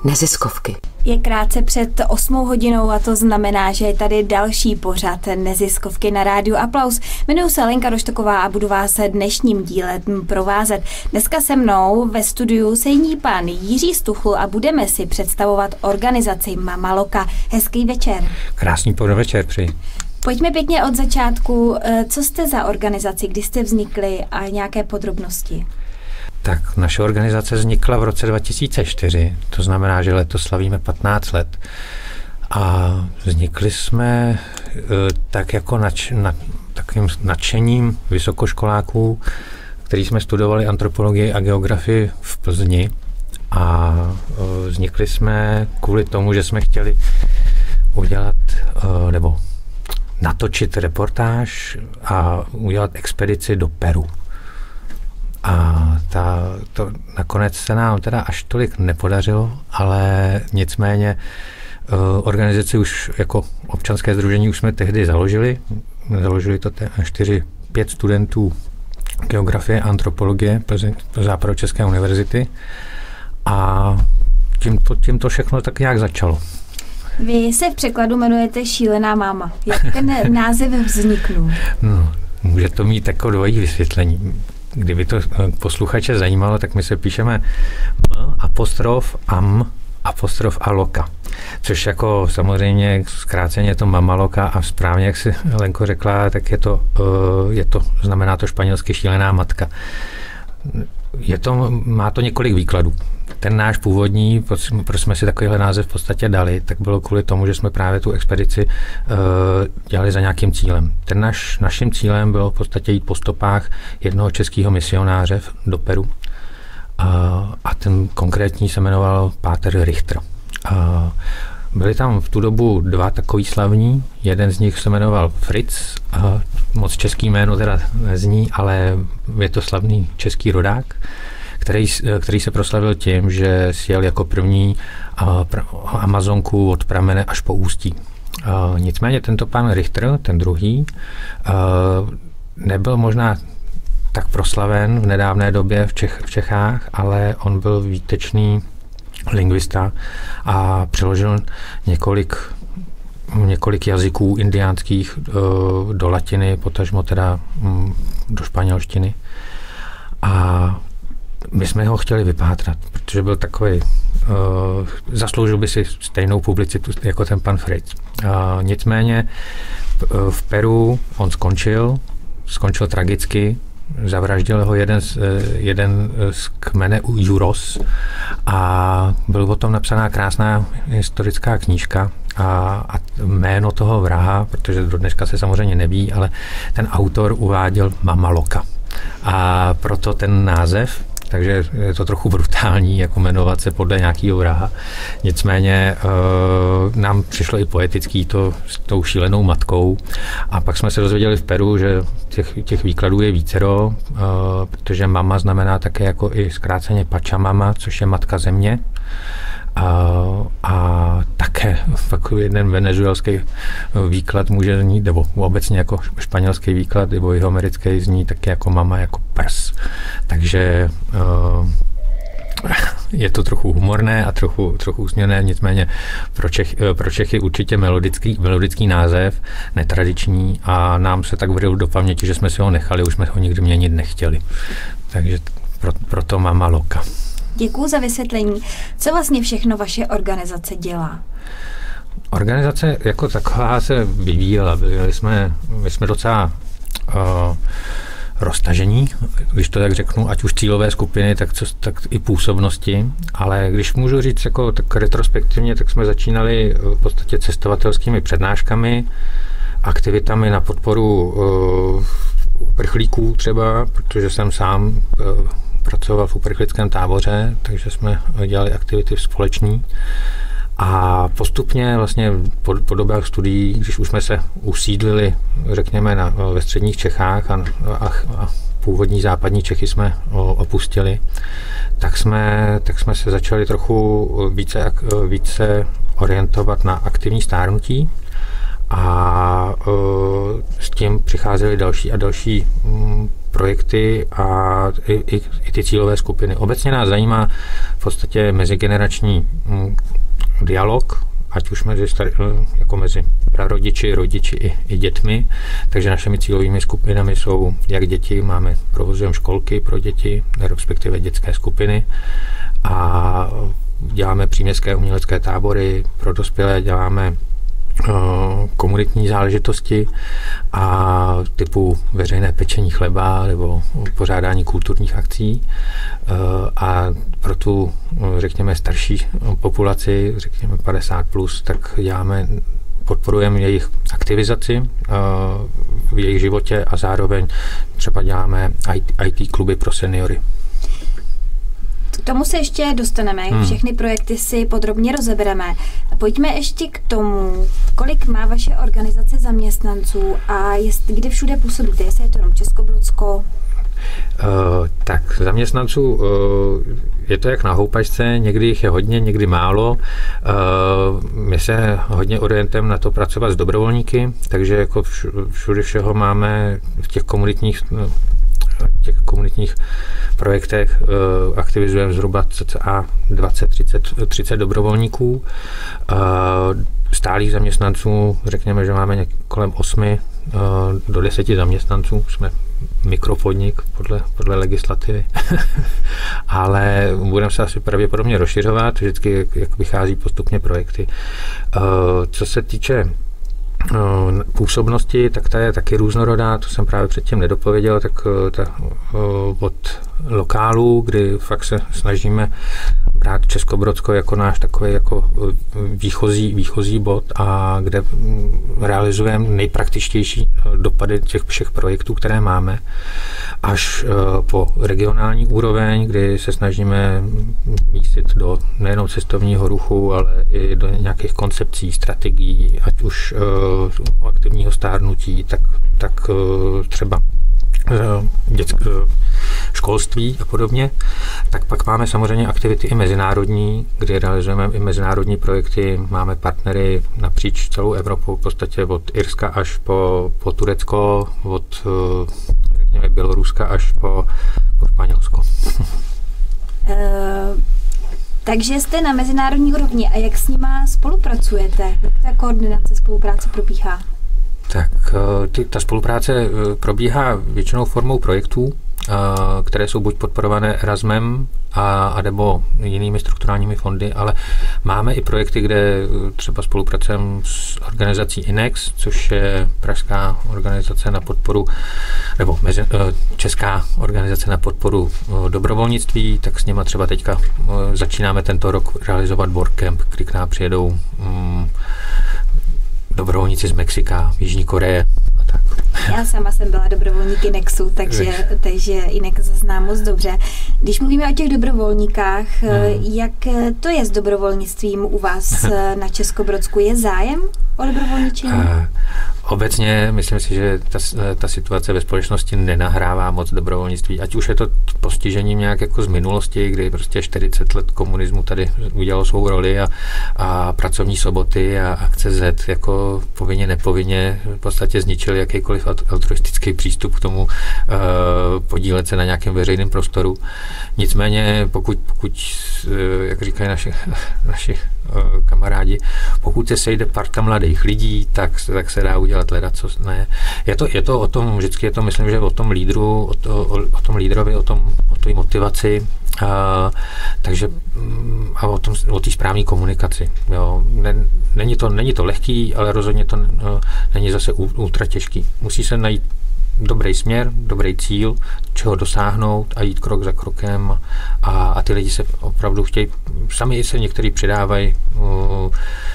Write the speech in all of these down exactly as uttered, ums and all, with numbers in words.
neziskovky. Je krátce před osmou hodinou a to znamená, že je tady další pořad neziskovky na rádiu Aplaus. Jmenuji se Lenka Roštoková a budu vás dnešním dílem provázet. Dneska se mnou ve studiu sedí pan Jiří Stuchl a budeme si představovat organizaci Mama Loka. Hezký večer. Krásný podvečer přeji. Pojďme pěkně od začátku. Co jste za organizaci, kdy jste vznikli a nějaké podrobnosti? Tak naše organizace vznikla v roce dva tisíce čtyři, to znamená, že letos slavíme patnáct let. A vznikli jsme e, tak jako nač, na, takovým nadšením vysokoškoláků, který jsme studovali antropologii a geografii v Plzni. A e, vznikli jsme kvůli tomu, že jsme chtěli udělat e, nebo natočit reportáž a udělat expedici do Peru. A ta, to nakonec se nám teda až tolik nepodařilo, ale nicméně uh, organizaci už jako občanské sdružení už jsme tehdy založili. Založili to čtyři, pět studentů geografie a antropologie Západočeské univerzity a tím to, tím to všechno tak nějak začalo. Vy se v překladu jmenujete Šílená máma. Jak ten název vzniknul? No, může to mít jako dvojí vysvětlení. Kdyby to posluchače zajímalo, tak my se píšeme M, apostrof, am, apostrof a loka. Což jako samozřejmě zkráceně je to Mama Loka a správně, jak si Lenko řekla, tak je to, je to znamená to španělsky šílená matka. Je to, má to několik výkladů. Ten náš původní, proč jsme si takovýhle název v podstatě dali, tak bylo kvůli tomu, že jsme právě tu expedici uh, dělali za nějakým cílem. Ten naš, naším cílem bylo v podstatě jít po stopách jednoho českého misionáře do Peru. Uh, a ten konkrétní se jmenoval Páter Richter. Uh, byli tam v tu dobu dva takový slavní, jeden z nich se jmenoval Fritz, uh, moc český jméno teda nezní, ale je to slavný český rodák, Který, který se proslavil tím, že sjel jako první uh, pra, Amazonku od pramene až po ústí. Uh, nicméně tento pan Richter, ten druhý, uh, nebyl možná tak proslaven v nedávné době v, Čech, v Čechách, ale on byl výtečný lingvista a přeložil několik, několik jazyků indiánských uh, do latiny, potažmo teda um, do španělštiny. A my jsme ho chtěli vypátrat, protože byl takový, uh, zasloužil by si stejnou publicitu jako ten pan Fritz. Uh, nicméně uh, v Peru on skončil, skončil tragicky, zavraždil ho jeden z, uh, jeden z kmene Juros a byl o tom napsaná krásná historická knížka a, a jméno toho vraha, protože do dneška se samozřejmě neví, ale ten autor uváděl Mama Loka. A proto ten název. Takže je to trochu brutální, jako jmenovat se podle nějakého vraha. Nicméně e, nám přišlo i poetický to s tou šílenou matkou. A pak jsme se dozvěděli v Peru, že těch, těch výkladů je vícero, e, protože mama znamená také jako i zkráceně Pachamama, což je matka země. A, a také jeden venezuelský výklad může znít, nebo obecně jako španělský výklad, nebo jihoamerický zní taky jako mama, jako prs. Takže uh, je to trochu humorné a trochu, trochu úsměvné, nicméně pro, Čech, pro Čechy určitě melodický, melodický název, netradiční a nám se tak vril do paměti, že jsme si ho nechali, už jsme ho nikdy měnit nechtěli. Takže pro, proto Mama Loka. Děkuju za vysvětlení. Co vlastně všechno vaše organizace dělá? Organizace jako taková se vyvíjela. Byli jsme, my jsme docela uh, roztažení, když to tak řeknu, ať už cílové skupiny, tak, co, tak i působnosti, ale když můžu říct jako tak retrospektivně, tak jsme začínali v podstatě cestovatelskými přednáškami, aktivitami na podporu uh, uprchlíků třeba, protože jsem sám uh, pracoval v uprchlickém táboře, takže jsme dělali aktivity společný. A postupně vlastně po, po dobách studií, když už jsme se usídlili, řekněme, na, ve středních Čechách a, a, a původní západní Čechy jsme opustili, tak jsme, tak jsme se začali trochu více, více orientovat na aktivní stárnutí a uh, s tím přicházely další a další um, projekty a i, i, i ty cílové skupiny. Obecně nás zajímá v podstatě mezigenerační dialog, ať už mezi, star, jako mezi prarodiči, rodiči i, i dětmi. Takže našimi cílovými skupinami jsou jak děti, máme provozujeme školky pro děti, respektive dětské skupiny a děláme příměstské umělecké tábory pro dospělé, děláme komunitní záležitosti a typu veřejné pečení chleba nebo pořádání kulturních akcí. A pro tu, řekněme, starší populaci, řekněme padesát plus, tak děláme, podporujeme jejich aktivizaci v jejich životě a zároveň třeba děláme í té kluby pro seniory. K tomu se ještě dostaneme, hmm. všechny projekty si podrobně rozebereme. Pojďme ještě k tomu, kolik má vaše organizace zaměstnanců a jest, kde všude působíte, jestli je to jenom Českobrodsko? Uh, tak zaměstnanců uh, je to jak na houpačce, někdy jich je hodně, někdy málo. Uh, my se hodně orientujeme na to pracovat s dobrovolníky, takže jako všude všeho máme v těch komunitních těch komunitních projektech uh, aktivizujeme zhruba cca dvacet třicet dobrovolníků. Uh, stálých zaměstnanců, řekněme, že máme kolem osmi uh, do deseti zaměstnanců. Jsme mikropodnik podle, podle legislativy. Ale budeme se asi pravděpodobně rozšiřovat, vždycky jak, jak vychází postupně projekty. Uh, co se týče působnosti, tak ta je taky různorodá, to jsem právě předtím nedopověděl, tak ta, od lokálu, kdy fakt se snažíme brát Českobrodsko jako náš takový jako výchozí, výchozí bod a kde realizujeme nejpraktičtější dopady těch všech projektů, které máme, až po regionální úroveň, kdy se snažíme místit do nejenom cestovního ruchu, ale i do nějakých koncepcí, strategií, ať už uh, aktivního stárnutí, tak, tak uh, třeba dětské školství a podobně. Tak pak máme samozřejmě aktivity i mezinárodní, kdy realizujeme i mezinárodní projekty. Máme partnery napříč celou Evropu, v podstatě od Irska až po, po Turecko, od řekněme Běloruska až po, po Španělsko. Uh, takže jste na mezinárodní úrovni a jak s nima spolupracujete? Jak ta koordinace spolupráce probíhá? Tak ty, ta spolupráce probíhá většinou formou projektů, které jsou buď podporované Erasmem a, a nebo jinými strukturálními fondy, ale máme i projekty, kde třeba spolupracujeme s organizací INEX, což je pražská organizace na podporu, nebo mezi, česká organizace na podporu dobrovolnictví, tak s nima třeba teďka začínáme tento rok realizovat WordCamp, kdy k nám přijedou um, dobrovolníci z Mexika, Jižní Koreje a tak. Já sama jsem byla dobrovolník INEXu, takže, takže INEX znám moc dobře. Když mluvíme o těch dobrovolníkách, hmm. jak to je s dobrovolnictvím u vás na Českobrodsku? Je zájem o dobrovolničení? Uh, obecně myslím si, že ta, ta situace ve společnosti nenahrává moc dobrovolnictví. Ať už je to postižením nějak jako z minulosti, kdy prostě čtyřicet let komunismu tady udělalo svou roli a, a pracovní soboty a akce Z jako povinně, nepovinně v podstatě zničili jakýkoliv altruistický přístup k tomu uh, podílet se na nějakém veřejném prostoru. Nicméně, pokud, pokud jak říkají naši, naši uh, kamarádi, pokud se sejde parta mladých lidí, tak, tak se dá udělat leda, co ne. Je to, je to o tom, vždycky je to, myslím, že o tom lídru, o, to, o, o tom lídrovi, o tom, o té motivaci, uh, takže a o tom, o té správné komunikaci. Jo. Ne, není, to, není to lehký, ale rozhodně to uh, není zase ultra těžký. Musí se najít dobrý směr, dobrý cíl, čeho dosáhnout a jít krok za krokem a, a ty lidi se opravdu chtějí, sami se někteří přidávají uh,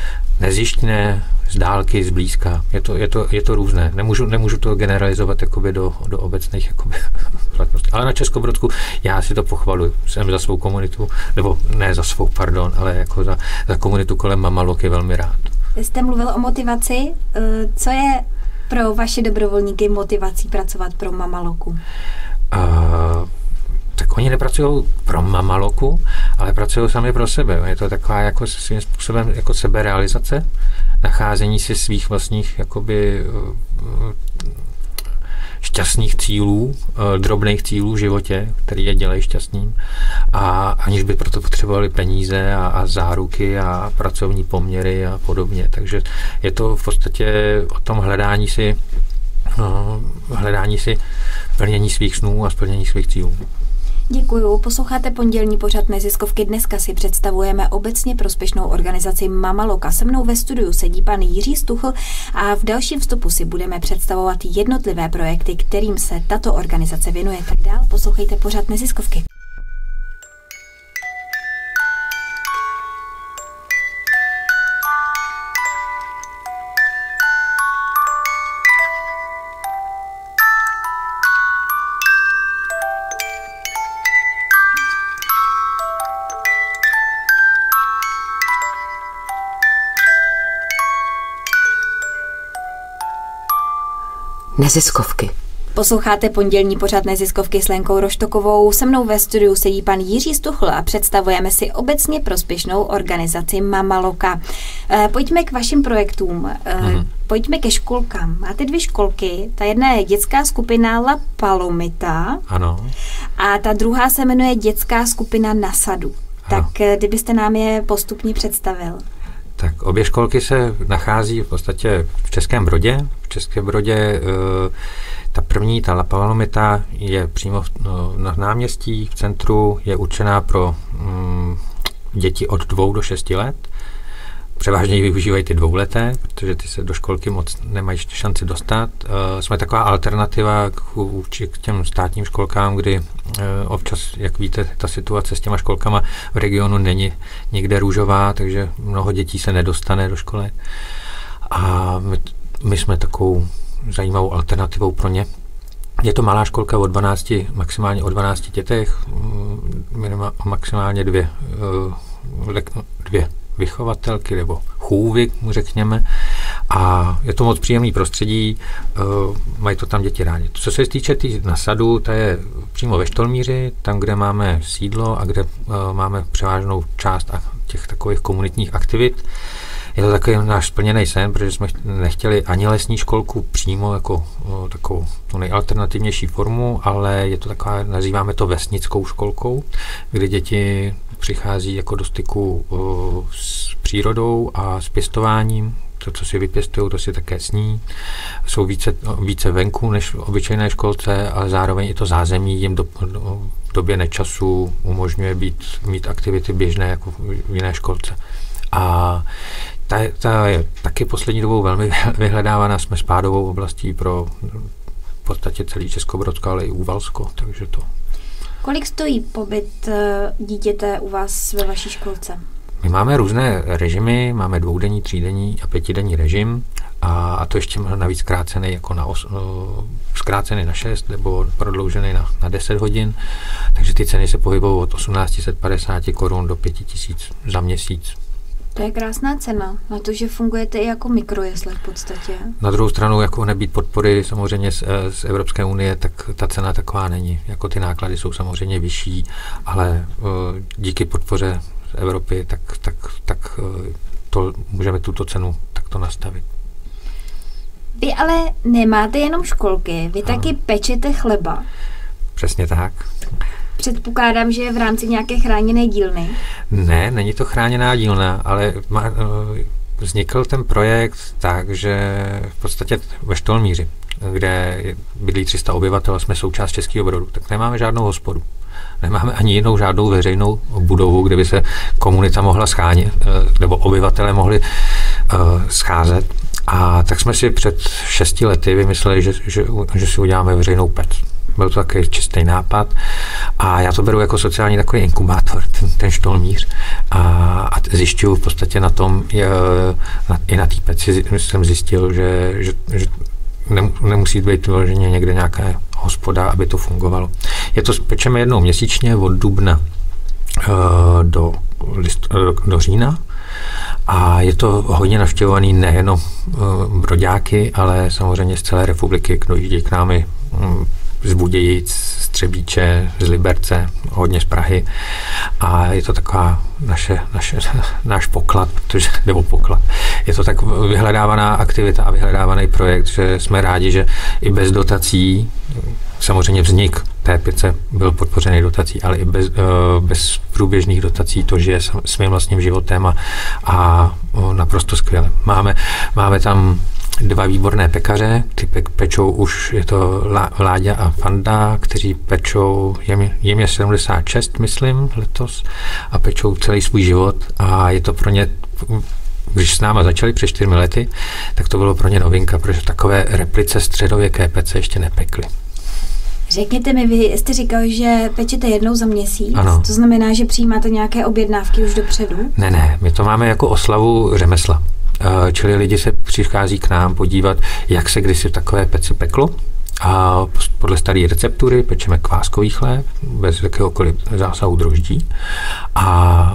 nezjištné, z dálky, z blízka. Je to, je to, je to různé. Nemůžu, nemůžu to generalizovat jakoby do, do obecných jakoby, platností. Ale na Českobrodsku já si to pochvaluji. Jsem za svou komunitu, nebo ne za svou, pardon, ale jako za, za komunitu kolem Mamalok je velmi rád. Jste mluvil o motivaci. Co je pro vaše dobrovolníky motivací pracovat pro Mamaloku? Uh, tak oni nepracují pro Mamaloku, ale pracují sami pro sebe. Je to taková jako svým způsobem jako seberealizace, nacházení si svých vlastních jakoby šťastných cílů, drobných cílů v životě, který je dělají šťastným, a aniž by proto potřebovali peníze a, a záruky a pracovní poměry a podobně. Takže je to v podstatě o tom hledání si, hledání si plnění svých snů a splnění svých cílů. Děkuju. Posloucháte pondělní pořad Neziskovky. Dneska si představujeme obecně prospěšnou organizaci Mama Loka. Se mnou ve studiu sedí pan Jiří Stuchl a v dalším vstupu si budeme představovat jednotlivé projekty, kterým se tato organizace věnuje. Tak dál poslouchejte pořad Neziskovky. Neziskovky. Posloucháte pondělní pořad Neziskovky s Lenkou Roštokovou. Se mnou ve studiu sedí pan Jiří Stuchl a představujeme si obecně prospěšnou organizaci Mama Loka. E, pojďme k vašim projektům. E, mm. Pojďme ke školkám. Máte dvě školky. Ta jedna je dětská skupina La Palomita. Ano. A ta druhá se jmenuje dětská skupina Na sadu. Ano. Tak kdybyste nám je postupně představil. Tak obě školky se nachází v podstatě v Českém Brodě. V Českém Brodě ta první, ta La Palomita, je přímo na náměstí, v centru, je určená pro děti od dvou do šesti let. Převážně ji využívají ty dvouleté, protože ty se do školky moc nemají šanci dostat. Jsme taková alternativa k, k těm státním školkám, kdy občas, jak víte, ta situace s těma školkama v regionu není nikde růžová, takže mnoho dětí se nedostane do školy. A my, my jsme takovou zajímavou alternativou pro ně. Je to malá školka o dvanácti, maximálně o dvanácti dětech, minima, maximálně dvě, dvě vychovatelky nebo chůvy, mu řekněme, a je to moc příjemný prostředí, uh, mají to tam děti rádi. Co se týče tý Na sadu, ta je přímo ve Štolmíři, tam, kde máme sídlo a kde uh, máme převážnou část těch takových komunitních aktivit. Je to takový náš splněný sen, protože jsme nechtěli ani lesní školku přímo jako uh, takovou tu nejalternativnější formu, ale je to taková, nazýváme to vesnickou školkou, kde děti přichází jako do styku uh, s přírodou a s pěstováním. To, co si vypěstují, to si také sní. Jsou více, více venku než v obyčejné školce, ale zároveň i to zázemí jim do, do, v době nečasu umožňuje být, mít aktivity běžné jako v jiné školce. A ta, ta je taky poslední dobou velmi vyhledávaná. Jsme spádovou oblastí pro v podstatě celý Českobrodsko, ale i Úvalsko, takže to. Kolik stojí pobyt dítěte u vás ve vaší školce? My máme různé režimy, máme dvoudenní, třídenní a pětidenní režim a, a to ještě navíc zkrácený jako na os, zkrácený na šest nebo prodloužený na, na deset hodin, takže ty ceny se pohybují od osmnáct set padesát korun do pět tisíc za měsíc. To je krásná cena, na to, že fungujete i jako mikrojesle v podstatě. Na druhou stranu, jako nebýt podpory samozřejmě z, z Evropské unie, tak ta cena taková není. Jako ty náklady jsou samozřejmě vyšší, ale uh, díky podpoře z Evropy, tak, tak, tak uh, to, můžeme tuto cenu takto nastavit. Vy ale nemáte jenom školky, vy ano. taky pečete chleba. Přesně tak. Předpokládám, že je v rámci nějaké chráněné dílny. Ne, není to chráněná dílna, ale má, vznikl ten projekt tak, že v podstatě ve Štolmíři, kde bydlí tři sta obyvatel, jsme součást Českého Brodu, tak nemáme žádnou hospodu. Nemáme ani jinou žádnou veřejnou budovu, kde by se komunita mohla schánit, nebo obyvatele mohli uh, scházet. A tak jsme si před šesti lety vymysleli, že, že, že si uděláme veřejnou pec. Byl to takový čistý nápad a já to beru jako sociální takový inkubátor, ten, ten Štolmíř, a, a zjišťuju v podstatě na tom, je, na, i na té peci jsem zjistil, že, že, že nemusí být vyloženě někde nějaká hospoda, aby to fungovalo. Je to, pečeme jednou měsíčně od dubna uh, do, list, do, do října a je to hodně navštěvovaný nejenom uh, broďáky, ale samozřejmě z celé republiky, kdo jíždí k námi um, z Budějic, z Třebíče, z Liberce, hodně z Prahy a je to taková naše, naše, náš poklad, protože, nebo poklad. Je to tak vyhledávaná aktivita a vyhledávaný projekt, že jsme rádi, že i bez dotací, samozřejmě vznik té pece byl podpořený dotací, ale i bez, bez průběžných dotací to žije svým vlastním životem a, a naprosto skvěle. Máme, máme tam dva výborné pekaře, ty pe- pečou už, je to Láďa a Fanda, kteří pečou, jim je sedmdesát šest, myslím, letos, a pečou celý svůj život a je to pro ně, když s náma začali před čtyřmi lety, tak to bylo pro ně novinka, protože takové replice středověké pece ještě nepekly. Řekněte mi, vy jste říkal, že pečete jednou za měsíc, ano. To znamená, že přijímáte nějaké objednávky už dopředu? Ne, ne, my to máme jako oslavu řemesla. Čili lidi se přichází k nám podívat, jak se kdysi v takové peci peklo. A podle staré receptury pečeme kváskový chléb bez jakéhokoliv zásahu droždí. A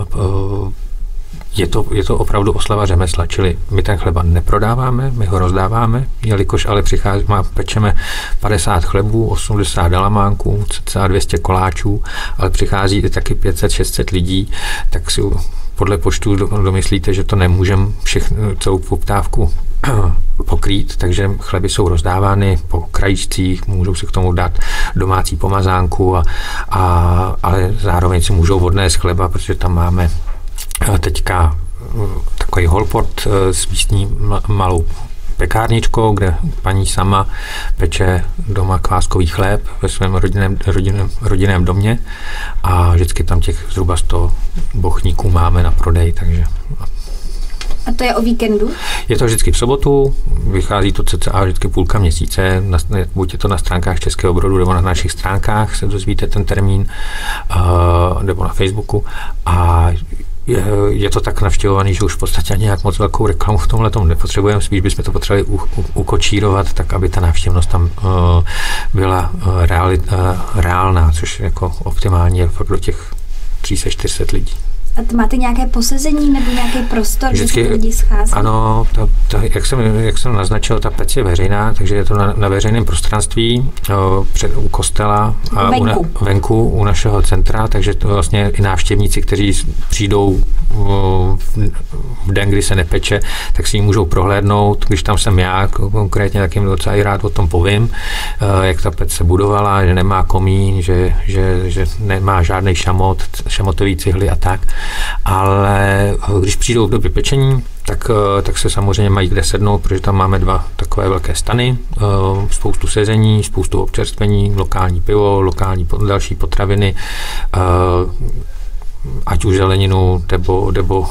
je to, je to opravdu oslava řemesla, čili my ten chleba neprodáváme, my ho rozdáváme, jelikož ale přichází, má, pečeme padesát chlebů, osmdesát dalamánků, cca dvě stě koláčů, ale přichází i taky pět set šest set lidí, tak si podle počtu domyslíte, že to nemůžeme všechno, celou poptávku pokrýt, takže chleby jsou rozdávány po krajíčcích, můžou si k tomu dát domácí pomazánku, a, a, ale zároveň si můžou odnést chleba, protože tam máme teďka takový holport s místní malou pekárničkou, kde paní sama peče doma kváskový chléb ve svém rodinném, rodinném, rodinném domě a vždycky tam těch zhruba sto bochníků máme na prodej, takže... A to je o víkendu? Je to vždycky v sobotu, vychází to cca vždycky půlka měsíce, na, buď je to na stránkách Českého Brodu, nebo na našich stránkách se dozvíte ten termín, uh, nebo na Facebooku a Je, je to tak navštěvovaný, že už v podstatě ani nějak moc velkou reklamu v tomhle tomu nepotřebujeme, spíš bychom to potřebovali u, u, ukočírovat, tak aby ta návštěvnost tam uh, byla uh, reali, uh, reálná, což jako optimálně je fakt do těch tři sta čtyři sta lidí. A to máte nějaké posezení nebo nějaký prostor, kde se lidi schází? Ano, ta, ta, jak, jsem, jak jsem naznačil, ta pec je veřejná, takže je to na, na veřejném prostranství o, před, u kostela a venku. U, na, venku u našeho centra, takže to vlastně i návštěvníci, kteří přijdou o, v, v den, kdy se nepeče, tak si ji můžou prohlédnout. Když tam jsem já konkrétně, tak jim docela i rád o tom povím, o, jak ta pec se budovala, že nemá komín, že, že, že nemá žádný šamot, šamotový cihly a tak. Ale když přijdou v době pečení, tak, tak se samozřejmě mají kde sednout, protože tam máme dva takové velké stany, spoustu sezení, spoustu občerstvení, lokální pivo, lokální další potraviny, ať už zeleninu, nebo, nebo,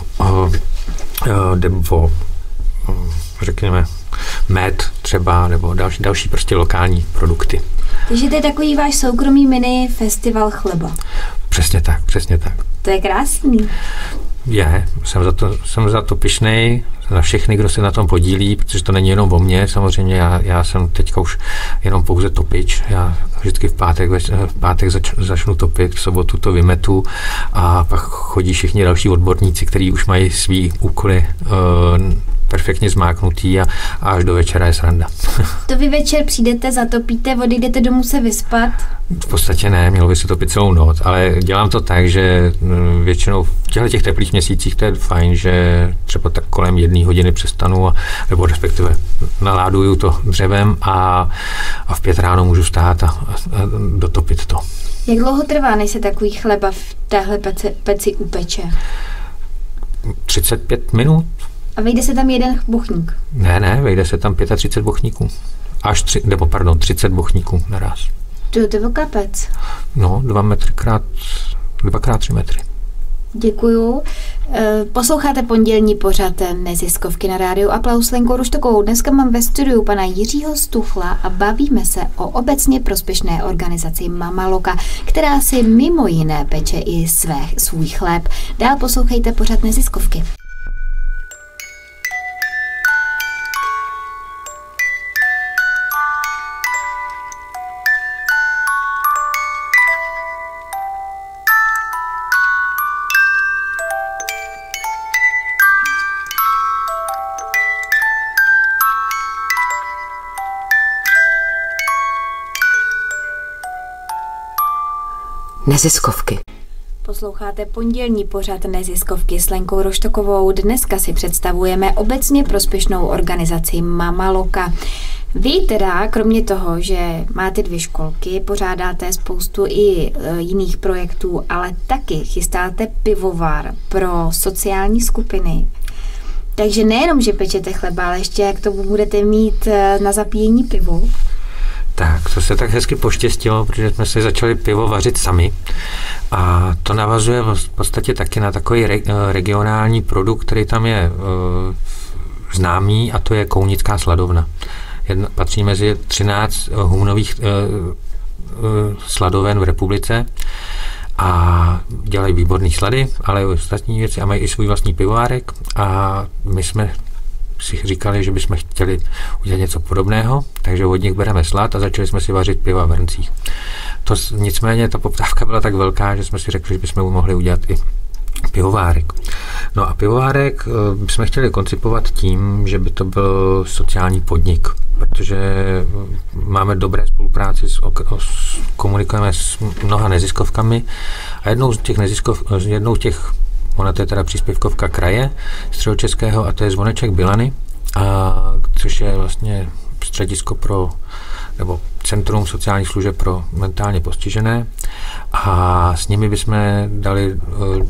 nebo řekněme med třeba, nebo další, další prostě lokální produkty. Takže to je takový váš soukromý mini festival chleba. Přesně tak, přesně tak. To je krásný. Je, jsem za to, jsem za to pyšnej, na všechny, kdo se na tom podílí, protože to není jenom o mně, samozřejmě já, já jsem teďka už jenom pouze topič, já vždycky v pátek, v pátek zač, začnu topit, v sobotu to vymetu a pak chodí všichni další odborníci, kteří už mají svý úkoly uh, perfektně zmáknutý a, a až do večera je sranda. To vy večer přijdete, zatopíte, odejdete domů se vyspat? V podstatě ne, mělo by se topit celou noc, ale dělám to tak, že většinou v těchto těch teplých měsících to je fajn, že třeba tak kolem jedné hodiny přestanu, a, nebo respektive naláduju to dřevem a, a v pět ráno můžu stát a, a, a dotopit to. Jak dlouho trvá, než se takový chleba v téhle peci, peci upeče? třicet pět minut. A vejde se tam jeden bochník? Ne, ne, vejde se tam třicet pět bochníků. Až tři, nebo pardon, třicet bochníků naraz. To, to je velká pec. No, dva metry krát, dva krát tři metry. Děkuju. Posloucháte pondělní pořad Neziskovky na rádiu Aplaus s Lenkou Ruštokovou. Dneska mám ve studiu pana Jiřího Stuchla a bavíme se o obecně prospěšné organizaci Mama Loka, která si mimo jiné peče i své, svůj chléb. Dál poslouchejte pořad Neziskovky. Neziskovky. Posloucháte pondělní pořad Neziskovky s Lenkou Roštokovou. Dneska si představujeme obecně prospěšnou organizaci Mama Loka. Vy teda, kromě toho, že máte dvě školky, pořádáte spoustu i jiných projektů, ale taky chystáte pivovar pro sociální skupiny. Takže nejenom, že pečete chleba, ale ještě jak to budete mít na zapíjení pivu. Tak, to se tak hezky poštěstilo, protože jsme si začali pivo vařit sami. A to navazuje v podstatě taky na takový re, regionální produkt, který tam je e, známý, a to je Kounická sladovna. Jedna, patří mezi třináct humnových e, e, sladoven v republice a dělají výborný slady, ale i ostatní věci a mají i svůj vlastní pivovárek. A my jsme si říkali, že bychom chtěli udělat něco podobného, takže od nich bereme slad a začali jsme si vařit piva v hrncích. To, nicméně ta poptávka byla tak velká, že jsme si řekli, že bychom mohli udělat i pivovárek. No a pivovárek bychom chtěli koncipovat tím, že by to byl sociální podnik, protože máme dobré spolupráci, s, s, komunikujeme s mnoha neziskovkami a jednou z těch neziskov, jednou z těch ona to je teda příspěvkovka kraje Středočeského a to je Zvoneček Bilany, a, což je vlastně středisko pro, nebo Centrum sociálních služeb pro mentálně postižené, a s nimi bychom dali uh,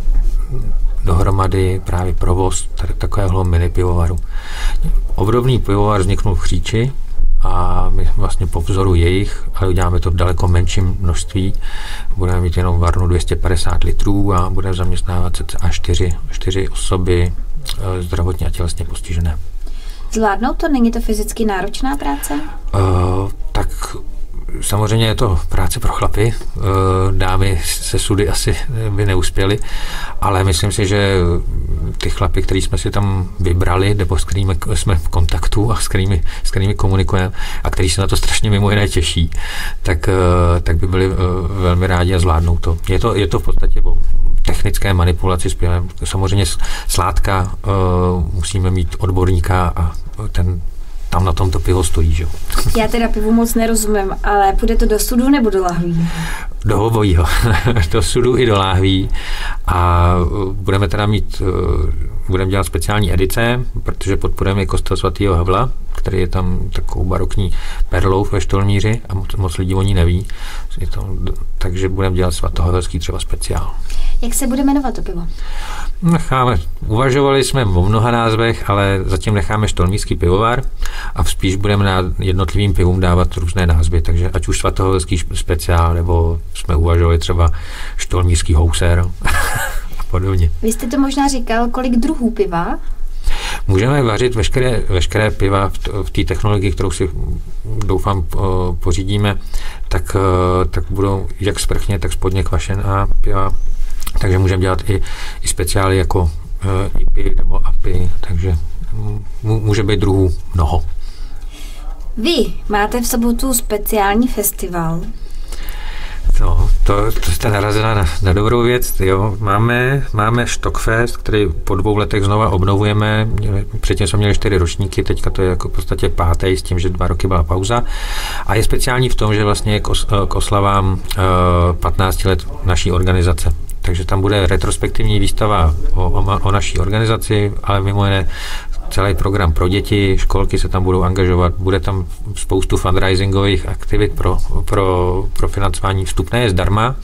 dohromady právě provoz takového mini pivovaru. Obdobný pivovar vzniknul v Chříči a my vlastně po vzoru jejich, ale uděláme to v daleko menším množství. Budeme mít jenom varnu dvě stě padesát litrů a budeme zaměstnávat cca čtyři, čtyři osoby zdravotně a tělesně postižené. Zvládnou to? Není to fyzicky náročná práce? Uh, tak samozřejmě je to práce pro chlapy. Dámy se sudy asi by neuspěly, ale myslím si, že ty chlapy, který jsme si tam vybrali, nebo s kterými jsme v kontaktu a s kterými, s kterými komunikujeme a který se na to strašně mimo jiné těší, tak, tak by byli velmi rádi a zvládnou to. Je to, je to v podstatě o technické manipulaci s pivem. Samozřejmě sládka musíme mít odborníka a ten tam na tomto pivo stojí, že? Já teda pivu moc nerozumím, ale půjde to do sudu nebo do lahví? Do obojího. Do sudu i do láhví. A budeme teda mít, budeme dělat speciální edice, protože podporujeme i kostel svatého Havla, který je tam takovou barokní perlou ve Štolmíři a moc, moc lidí o ní neví. Je to, takže budeme dělat svatohavelský třeba speciál. Jak se bude jmenovat to pivo? Necháme, uvažovali jsme o mnoha názvech, ale zatím necháme Štolmířský pivovar a spíš budeme na jednotlivým pivům dávat různé názvy, takže ať už svatohavelský speciál, nebo jsme uvažovali třeba Štolmířský houser a podobně. Vy jste to možná říkal, kolik druhů piva? Můžeme vařit veškeré, veškeré piva v té technologii, kterou si doufám pořídíme, tak, tak budou jak sprchně, tak spodně kvašená piva. Takže můžeme dělat i, i speciály jako uh, I P I nebo A P I, takže může být druhů mnoho. Vy máte v sobotu speciální festival. No, to, to jste narazila na, na dobrou věc. Jo. Máme, máme Stockfest, který po dvou letech znova obnovujeme. Předtím jsme měli čtyři ročníky, teďka to je jako v podstatě pátý s tím, že dva roky byla pauza. A je speciální v tom, že vlastně je k, os, k oslavám uh, patnácti let naší organizace. Takže tam bude retrospektivní výstava o, o, o naší organizaci, ale mimo jiné celý program pro děti, školky se tam budou angažovat, bude tam spoustu fundraisingových aktivit pro, pro, pro financování. Vstupné je zdarma,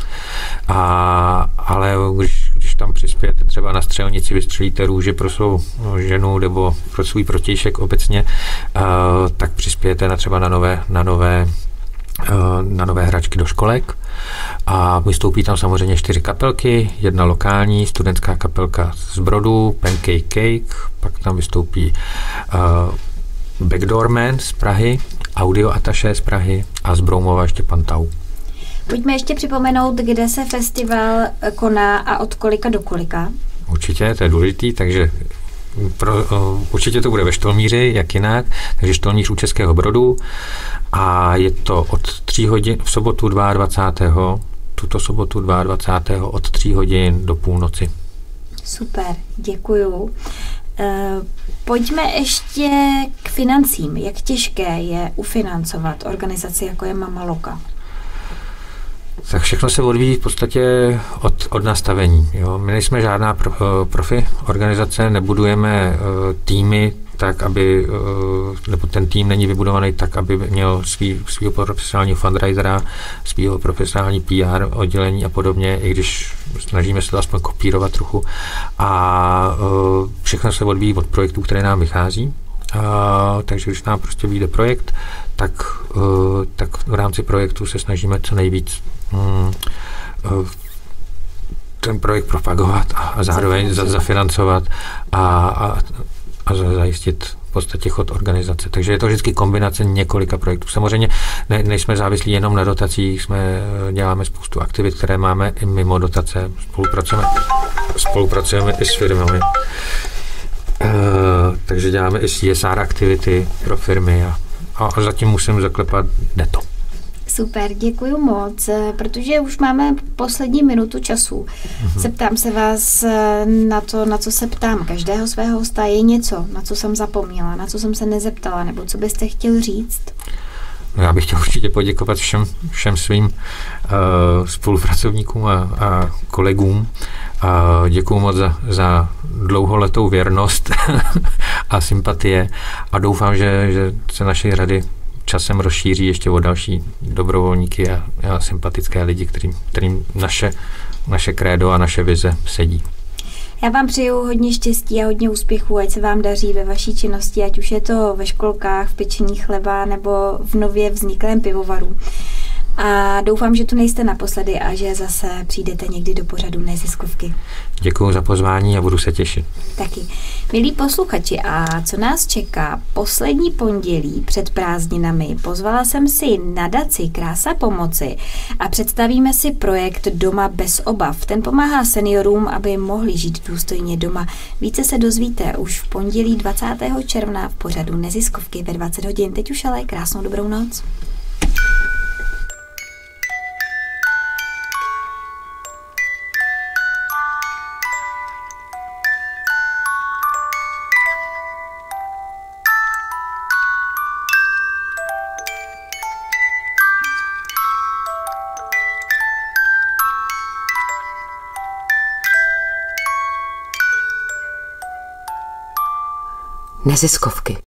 a, ale když, když tam přispějete třeba na střelnici, vystřelíte růži pro svou ženu nebo pro svůj protějšek obecně, uh, tak přispějete na třeba na nové, na nové na nové hračky do školek a vystoupí tam samozřejmě čtyři kapelky, jedna lokální, studentská kapelka z Brodu, Pancake Cake, pak tam vystoupí uh, Backdoorman z Prahy, Audio Attaché z Prahy a z Broumova ještě pan Tau. Pojďme ještě připomenout, kde se festival koná a od kolika do kolika. Určitě, to je důležitý, takže Pro, uh, určitě to bude ve Štolmíři, jak jinak, takže Štolmíř u Českého Brodu a je to od tří hodin v sobotu dvacátého druhého tuto sobotu dvacátého druhého od tří hodin do půlnoci. Super, děkuju. Uh, pojďme ještě k financím. Jak těžké je ufinancovat organizaci, jako je Mama Loka? Tak všechno se odvíjí v podstatě od, od nastavení. Jo. My nejsme žádná pro, profi organizace, nebudujeme uh, týmy tak, aby, uh, nebo ten tým není vybudovaný tak, aby měl svý, svýho profesionálního fundraisera, svýho profesionální P R oddělení a podobně, i když snažíme se to aspoň kopírovat trochu. A uh, všechno se odvíjí od projektů, které nám vychází. Uh, takže když nám prostě vyjde projekt, tak, uh, tak v rámci projektu se snažíme co nejvíc um, uh, ten projekt propagovat a, a zároveň za, zafinancovat a, a, a zajistit v podstatě chod organizace. Takže je to vždycky kombinace několika projektů. Samozřejmě ne, nejsme závislí jenom na dotacích, jsme, děláme spoustu aktivit, které máme i mimo dotace, spolupracujeme, spolupracujeme i s firmami. Uh, takže děláme i C S R aktivity pro firmy a, a zatím musím zaklepat, jde to. Super, děkuji moc, protože už máme poslední minutu času. Mm-hmm. Zeptám se vás na to, na co se ptám. Každého svého hosta je něco, na co jsem zapomněla, na co jsem se nezeptala, nebo co byste chtěl říct? No, já bych chtěl určitě poděkovat všem, všem svým uh, spolupracovníkům a, a kolegům. A děkuju moc za, za dlouholetou věrnost a sympatie a doufám, že, že se naše rady časem rozšíří ještě o další dobrovolníky a, a sympatické lidi, kterým, kterým naše, naše krédo a naše vize sedí. Já vám přeju hodně štěstí a hodně úspěchů, ať se vám daří ve vaší činnosti, ať už je to ve školkách, v pečení chleba nebo v nově vzniklém pivovaru. A doufám, že tu nejste naposledy a že zase přijdete někdy do pořadu Neziskovky. Děkuji za pozvání a budu se těšit. Taky. Milí posluchači, a co nás čeká? Poslední pondělí před prázdninami pozvala jsem si nadaci Krása pomoci a představíme si projekt Doma bez obav. Ten pomáhá seniorům, aby mohli žít důstojně doma. Více se dozvíte už v pondělí dvacátého června v pořadu Neziskovky ve dvacet hodin. Teď už ale krásnou dobrou noc. Neziskovky.